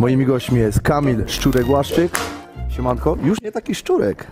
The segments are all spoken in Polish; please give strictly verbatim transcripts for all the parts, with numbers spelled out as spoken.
Moimi gośćmi jest Kamil Szczurek-Łaszczyk. Siemanko. Już nie taki szczurek.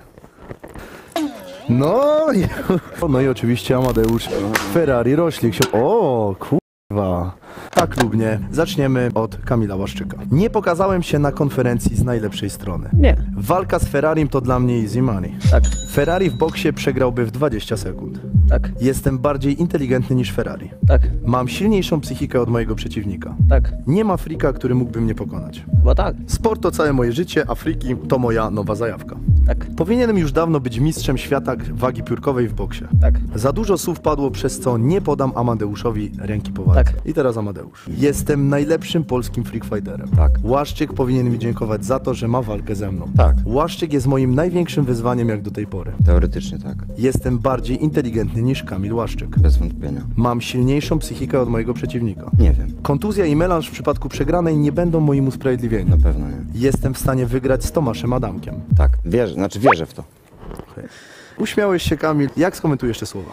No, no i oczywiście Amadeusz Ferrari Roślik. O, kurwa. Tak lub nie. Zaczniemy od Kamila Łaszczyka. Nie pokazałem się na konferencji z najlepszej strony. Nie. Walka z Ferrarim to dla mnie easy money. Tak. Ferrari w boksie przegrałby w dwadzieścia sekund. Tak. Jestem bardziej inteligentny niż Ferrari. Tak. Mam silniejszą psychikę od mojego przeciwnika. Tak. Nie ma frika, który mógłby mnie pokonać. Chyba tak. Sport to całe moje życie, a friki to moja nowa zajawka. Tak. Powinienem już dawno być mistrzem świata wagi piórkowej w boksie. Tak. Za dużo słów padło, przez co nie podam Amadeuszowi ręki po walce. Tak. I teraz Amadeusz. Jestem najlepszym polskim freakfighterem. Tak. Łaszczyk powinien mi dziękować za to, że ma walkę ze mną. Tak. Łaszczyk jest moim największym wyzwaniem jak do tej pory. Teoretycznie tak. Jestem bardziej inteligentny niż Kamil Łaszczyk. Bez wątpienia. Mam silniejszą psychikę od mojego przeciwnika. Nie wiem. Kontuzja i melanż w przypadku przegranej nie będą moim usprawiedliwieniem. Na pewno nie. Jestem w stanie wygrać z Tomaszem Adamkiem. Tak. Wierzę, znaczy wierzę w to. Okay. Uśmiałeś się, Kamil. Jak skomentujesz te słowa?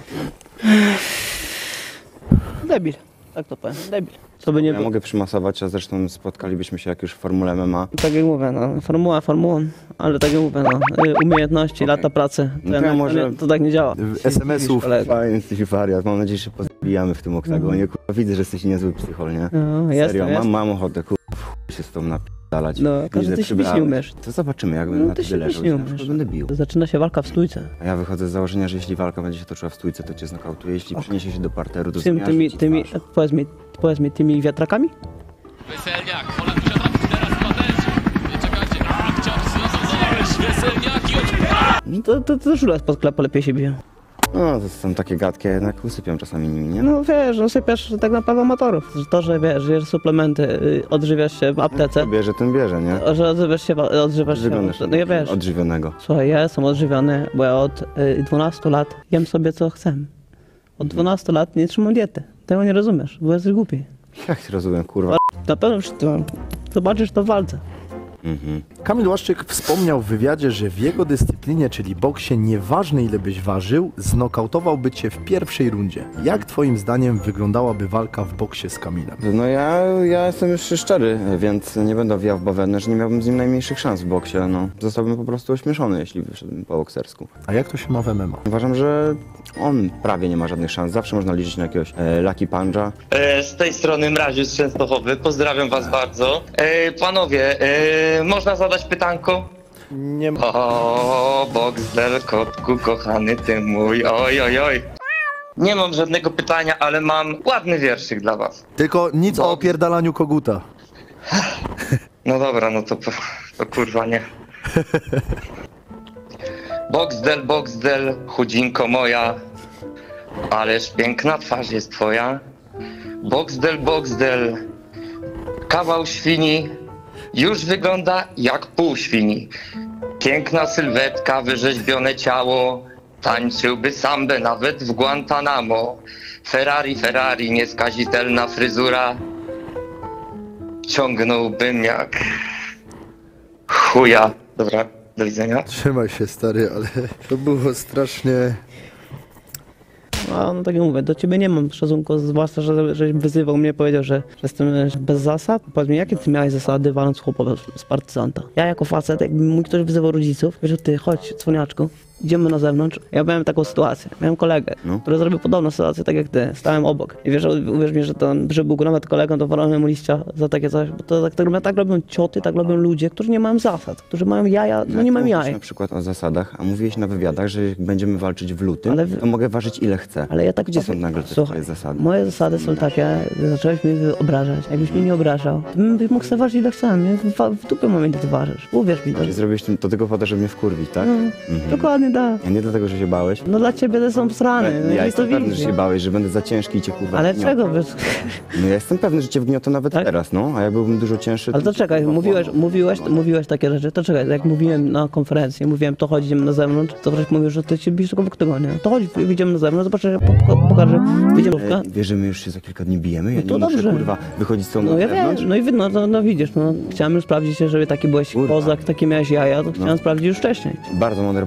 Debil. Tak to powiem. Debil. Co by nie Ja było. mogę przymasować, a zresztą spotkalibyśmy się jak już w Formule M M A. Tak jak mówię, no, formuła formułą, ale tak jak mówię, no, y, umiejętności, Okay. lata pracy, to, No to jednak, ja może- to, nie, to tak nie działa. es em esów. Fajny jesteś wariat. Mam nadzieję, że się pozbijamy w tym oktagonie. Kurwa, widzę, że jesteś niezły psychol, nie? No, Serio, jestem, mam, jestem. mam ochotę, kurwa, w chuj się z tą napierdalać. No, Widzę, każdy że ty się bić nie przybrałeś. umiesz. To zobaczymy, jak No, będę na ty tyle się leżał. bić nie i na przykład umiesz. będę bił. Zaczyna się walka w stójce. A ja wychodzę z założenia, że jeśli walka będzie się toczyła w stójce, to cię znokautuję. Jeśli przyniesie się do parteru, to Tym, zmiażdżę tymi, ci tymi, twarz. powiedz mi, powiedz mi, tymi wiatrakami? Weselniak, Polak musiał trafić teraz patenci. Nie czekajcie, a chciał znowu Weselniaki od... No to, to, to żule pod klepę lepiej się bije. No, to są takie gadki, jednak usypiam czasami nimi, nie? No wiesz, no sypiasz tak naprawdę amatorów. Że To, że wiesz, jesz suplementy, y, odżywiasz się w aptece, Kto bierze, ten bierze, nie? że odżywasz się, w- odżywasz się, Wyglądasz no ja wiesz. odżywionego. Słuchaj, ja jestem odżywiony, bo ja od y, dwunastu lat jem sobie co chcę. Od dwunastu lat nie trzymam diety. Tego nie rozumiesz, bo jesteś głupi. Jak się rozumiem, kurwa. Na pewno to, zobaczysz to w walce. Mhm. Kamil Łaszczyk wspomniał w wywiadzie, że w jego dyscyplinie, czyli boksie, nieważne ile byś ważył, znokautowałby cię w pierwszej rundzie. Jak twoim zdaniem wyglądałaby walka w boksie z Kamilem? No ja, ja jestem już szczery, więc nie będę owijał w bawełnę, że nie miałbym z nim najmniejszych szans w boksie. No, zostałbym po prostu ośmieszony, jeśli wyszedłbym po boksersku. A jak to się ma w em em a? Uważam, że on prawie nie ma żadnych szans. Zawsze można liczyć na jakiegoś e, Lucky Puncha. E, Z tej strony Mraziu z Częstochowy, pozdrawiam was bardzo. E, Panowie, e, można zadać pytanko? Nie ma. O, Boxdel, kotku, kochany ty mój, oj, oj, oj. Nie mam żadnego pytania, ale mam ładny wierszyk dla was. Tylko nic o opierdalaniu koguta. No dobra, no to, to kurwa nie. Boxdel, Boxdel, chudzinko moja, ależ piękna twarz jest twoja. Boxdel, Boxdel, kawał świni, już wygląda jak pół świni. Piękna sylwetka, wyrzeźbione ciało, tańczyłby sambę nawet w Guantanamo. Ferrari, Ferrari, nieskazitelna fryzura, ciągnąłbym jak chuja. Dobra, do widzenia. Trzymaj się, stary, ale to było strasznie... No, no tak jak mówię, do ciebie nie mam szacunku, zwłaszcza, że, żeś wyzywał mnie, powiedział, że, że jestem e, bez zasad. Powiedz mi, jakie ty miałeś zasady waląc chłopa z partyzanta? Ja jako facet, jakby mój ktoś wyzywał rodziców, powiedział, ty chodź, cwaniaczku, idziemy na zewnątrz. Ja miałem taką sytuację, miałem kolegę, No. który zrobił podobną sytuację, tak jak ty, stałem obok. I wiesz, uwierz mi, że, to, że był nawet kolegą, to walałem mu liścia za takie coś, bo to tak, tak, tak robią cioty, tak robią ludzie, którzy nie mają zasad, którzy mają jaja, no nie mają Mówisz jaj. na przykład o zasadach, a mówiłeś na wywiadach, że jak będziemy walczyć w lutym, Ale w- to mogę ważyć ile chcę. Ale ja tak Gdzie powiem- są nagle te Słuchaj, twoje zasady? moje zasady są takie, że zacząłeś mnie obrażać. Jakbyś mnie nie obrażał, to bym mógł sobie ważyć ile chcę, nie? W, w dupie momencie ty ważysz. Uwierz mi to. Czyli zrobiłeś to do tego po to, żeby mnie wkurwić, tak? No, Mhm. dokładnie tak. A nie dlatego, że się bałeś? No dla ciebie to są strany, no ja i to jestem pewny, widzisz. że się bałeś, że będę za ciężki i cię kurwa Ale wgniotę. czego? Wiesz? No ja jestem pewny, że cię wgniotę nawet Tak? teraz, no. A jak byłbym dużo cięższy... Ale to czekaj, kurwa, mówiłeś, połamał. mówiłeś, mówiłeś takie rzeczy, to czekaj, jak mówiłem na konferencji, mówiłem, to chodź, idziemy na zewnątrz, to ktoś mówił, że ty się bijesz tylko w oktagonie. To chodź, idziemy na zewnątrz, zobaczę, po- pokażę, wyjdziemy. E, Wiesz, że my już się za kilka dni bijemy? Ja No to nie muszę, dobrze. kurwa, wychodzić z tą No na ja zewnątrz? wiem, no i wy- no, no, no widzisz, no chciałem już sprawdzić, żeby taki byłeś Kurwa. kozak, taki miałeś jaja, to chciałem sprawdzić już wcześniej. Bardzo mądre Jeszcze, podejście.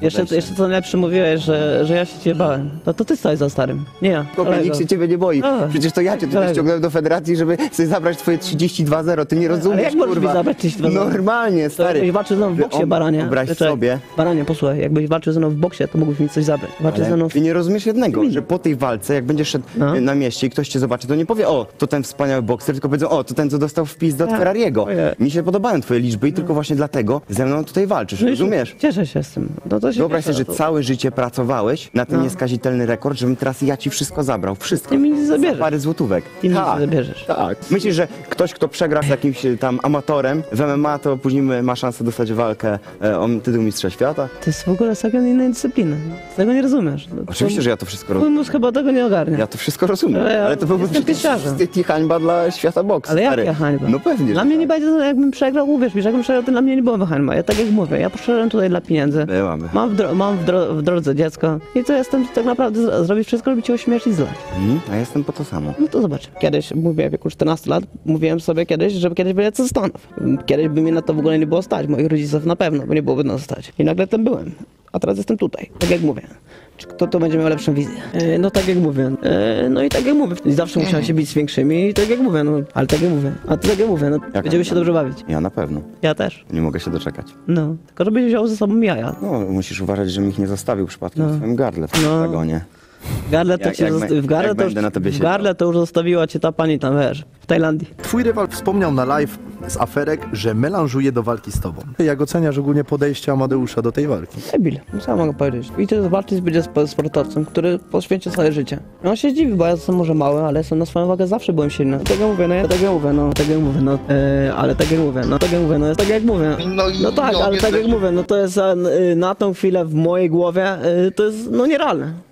jeszcze co najlepsze mówiłeś, że, że ja się ciebie bałem. To, to ty stałeś za starym, nie ja. Chłopie, Kolego. nikt się ciebie nie boi. A, Przecież to ja cię tutaj kolego. ściągnąłem do federacji, żeby sobie zabrać twoje trzydzieści dwa zero. Ty nie rozumiesz, Ale jak możesz mi kurwa. zabrać trzydzieści dwa zero? Normalnie, To stary. jakbyś walczył ze mną w boksie, On- baranie. Wyobraź Czekaj, sobie. Baranie, posłuchaj, jakbyś walczył ze mną w boksie, to mógłbyś mi coś zabrać. Walczył ze mną Ale w... ty nie rozumiesz jednego, że po tej walce, jak będziesz szedł No. y, na mieście i ktoś cię zobaczy, to nie powie, o, to ten wspaniały bokser, tylko powiedzą, o, to ten, co dostał wpis do Tak. Ferrariego. Ojej. Mi się podobają twoje liczby i tylko właśnie dlatego ze mną tutaj walczysz, No i rozumiesz? Cieszę się z tym. No to się Wyobraź cieszę, sobie, że to- całe życie pracowałeś na ten No. nieskazitelny rekord, żebym teraz ja ci wszystko zabrał. Wszystko. Ty mi nic zabierzesz. Za parę złotówek. Ty mi Tak. nic zabierzesz. Tak. Myślisz, że ktoś, kto przegra z jakimś y, tam amatorem w M M A, to później ma szansę dostać walkę e, o tytuł mistrza świata? To jest w ogóle całkiem inna dyscyplina. Tego nie rozumiesz. No, Oczywiście, to- że ja to wszystko Twój rozumiem. mózg chyba tego nie ogarnia. Ja to wszystko rozumiem, Ale ja ale to byłby jestem przecież pięściarzem. wstyd i hańba dla świata boksu. Ale stary. jaka hańba? No pewnie, Dla że mnie tak. nie będzie, jakbym przegrał, uwierz mi, że jakbym przegrał, to dla mnie nie byłoby hańba. Ja tak jak mówię, ja poszedłem tutaj dla pieniędzy. Byłaby. Mam w, dro- mam w, dro- w drodze dziecko i to jestem tak naprawdę z- zrobić wszystko, żeby cię ośmieszyć i zlać. Mhm, a jestem po to samo. No to zobacz. Kiedyś, mówię w wieku czternastu lat, mówiłem sobie kiedyś, żeby kiedyś wyjechać ze Stanów. Kiedyś by mnie na to w ogóle nie było stać, moich rodziców na pewno, bo nie byłoby na to stać. I nagle tam byłem. A teraz jestem tutaj, tak jak mówię. Czy kto to będzie miał lepszą wizję? E, no tak jak mówię. E, no i tak jak mówię. I zawsze musiałem się bić z większymi i tak jak mówię, no. Ale tak jak mówię. A ty tak jak mówię, no. Jak Będziemy on się tam? dobrze bawić. Ja na pewno. Ja też. Nie mogę się doczekać. No. Tylko żebyś wziął ze sobą jaja. No, musisz uważać, żebym ich nie zostawił przypadkiem No. w swoim gardle w tym No. wagonie. W gardle to, Jak- cię jak zosta- bę- w gardle jak to już, będę na tobie w siedział. gardle to już zostawiła cię ta pani tam, wiesz, w Tajlandii. Twój rywal wspomniał na live z aferek, że melanżuje do walki z tobą. Jak oceniasz ogólnie podejście Amadeusza do tej walki? Debil, no co ja mogę powiedzieć. Idzie zobaczyć, będzie sp- sportowcem, który poświęci swoje życie. On się zdziwi, bo ja jestem może mały, ale jestem na swoją wagę, zawsze byłem silny. Tak jak mówię, no ja tak jak mówię, no tak jak mówię, no e, ale tak jak mówię, no tak jak mówię, no jest tak jak mówię. No i No tak, no, ale tak jak jesteś- mówię, no to jest e, na tą chwilę w mojej głowie, e, to jest no nierealne.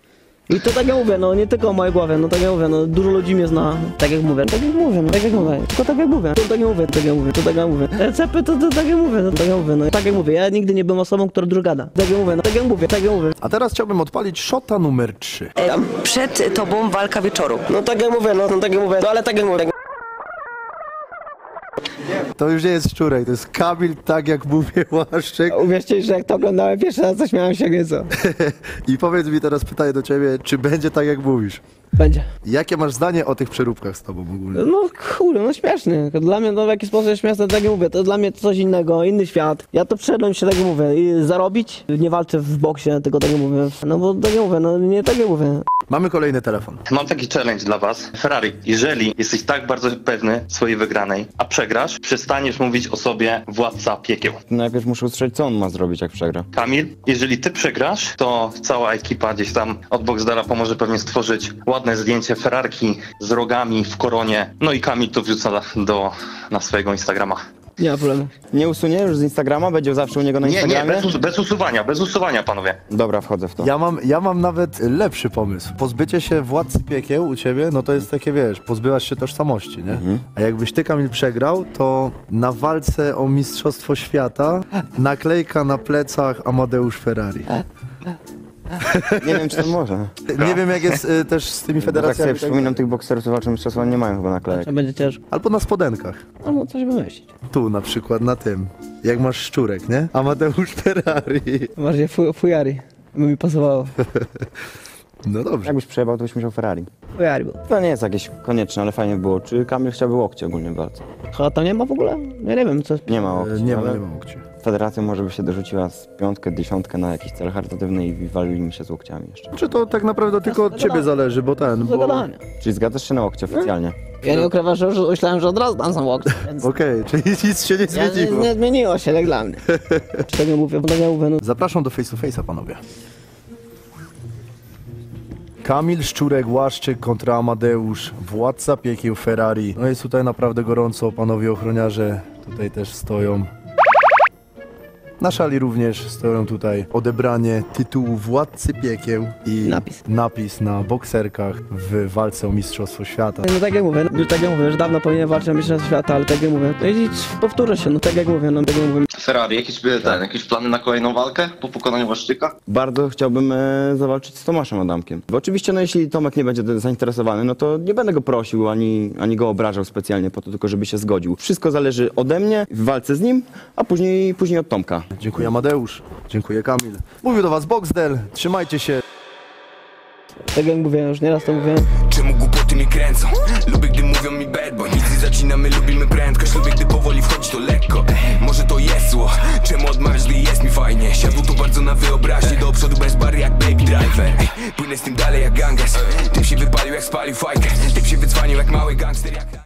I to tak jak mówię, no nie tylko w mojej głowie, no tak jak mówię, no dużo ludzi mnie zna, tak jak mówię, tak jak mówię, no tak jak mówię, tylko tak jak mówię, to tak jak mówię, tak jak mówię, to tak jak mówię. Recepty to, to tak jak mówię, no tak jak mówię, no tak jak mówię, ja nigdy nie byłem osobą, która dużo gada. Tak jak mówię, no tak jak mówię, tak jak mówię. A teraz chciałbym odpalić shota numer trzy. Przed tobą walka wieczoru. No tak jak mówię, no, no tak jak mówię, no ale tak jak mówię. To już nie jest Szczurek, to jest Kamil, tak jak mówię, Łaszczyk. Uwierzcie, że jak to oglądałem pierwszy raz, to śmiałem się nieco. I powiedz mi teraz pytanie do ciebie, czy będzie tak jak mówisz? Będzie. Jakie masz zdanie o tych przeróbkach z tobą ogólnie? No kurde, no śmieszny. Dla mnie no w jakiś sposób jest śmieszne, tak jak mówię, to dla mnie coś innego, inny świat. Ja to przyszedłem się, tak jak mówię, i zarobić. Nie walczę w boksie, tylko tak jak mówię. No bo tak jak mówię, no nie tak jak mówię. Mamy kolejny telefon. Mam taki challenge dla was. Ferrari, jeżeli jesteś tak bardzo pewny swojej wygranej, a przegrasz, przestaniesz mówić o sobie władca piekieł. Najpierw muszę usłyszeć, co on ma zrobić, jak przegra. Kamil, jeżeli ty przegrasz, to cała ekipa gdzieś tam od Boxdela pomoże pewnie stworzyć ładne zdjęcie Ferrarki z rogami w koronie. No i Kamil to wrzuca do, na swojego Instagrama. Nie ma problemu. Nie usunie już z Instagrama? Będzie zawsze u niego na Nie, nie, Instagramie? bez, us- bez usuwania, bez usuwania, panowie. Dobra, wchodzę w to. Ja mam, ja mam nawet lepszy pomysł. Pozbycie się władcy piekieł u ciebie, no to jest takie, wiesz, pozbywasz się tożsamości, nie? A jakbyś ty, Kamil, przegrał, to na walce o Mistrzostwo Świata naklejka na plecach Amadeusz Ferrari. Nie wiem, czy to może. Nie wiem, jak jest y, też z tymi Tak sobie federacjami. tak- przypominam tych bokserów, co walczą mistrzostwa, nie mają chyba naklejek. Trzeba będzie ciężko. Albo na spodenkach. No, no coś wymyślić. Tu na przykład, na tym. Jak masz szczurek, nie? Amadeusz Ferrari. Bardziej fu fujari. By mi pasowało. No dobrze. Jakbyś przejebał, to byś musiał Ferrari. Fujari był. To nie jest jakieś konieczne, ale fajnie było. Czy Kamil chciałby łokcie ogólnie w walce? Chyba tam nie ma w ogóle? Ja nie wiem, co jest. Nie ma E, łokci, Nie ma, ale nie ma łokci. federacja może by się dorzuciła z piątkę, dziesiątkę na jakiś cel charytatywny i walili się z łokciami jeszcze. Czy to tak naprawdę tylko od ciebie zależy, bo ten, bo... Zagadanie. Czyli zgadzasz się na łokcie oficjalnie? Ja nie ukrywam, że już myślałem, że od razu tam są łokcie, więc... Okej, czyli nic się nie Ja, nie, zmieniło. nie zmieniło się, jak dla mnie. Czy tak nie mówię, bo tak nie mówię, no... Zapraszam do face to face'a, panowie. Kamil Szczurek Łaszczyk kontra Amadeusz, władca piekieł Ferrari. No jest tutaj naprawdę gorąco, panowie ochroniarze tutaj też stoją. Na szali również stoją tutaj odebranie tytułu władcy piekieł i Napis. napis na bokserkach w walce o Mistrzostwo Świata. No tak jak mówię, no, tak jak mówię, że dawno powinien walczyć o mistrzostwo świata, ale tak jak mówię, no i powtórzę się, no tak jak mówię, no tak jak mówię. Ferrari, jakieś, ten, jakieś plany na kolejną walkę po pokonaniu Łaszczyka? Bardzo chciałbym e, zawalczyć z Tomaszem Adamkiem. Bo oczywiście, no jeśli Tomek nie będzie zainteresowany, no to nie będę go prosił, ani, ani go obrażał specjalnie po to, tylko żeby się zgodził. Wszystko zależy ode mnie w walce z nim, a później, później od Tomka. Dziękuję Amadeusz, dziękuję Kamil. Mówił do was Boxdel, trzymajcie się. Tak jak mówiłem, już nieraz to mówiłem. Czemu głupoty mnie kręcą? Lubię, gdy mówią mi bad boy. Nic nie zaczynamy, lubimy prędkość. Lubię, gdy powoli wchodzi to lekko. Może to jest zło. Czemu odmawiasz, gdy jest mi fajnie? Siadło to bardzo na wyobraźnię. Do przodu bez bary jak baby driver. Płynę z tym dalej jak ganges. Tym się wypalił jak spalił fajkę. Tym się wycwanił jak mały gangster jak...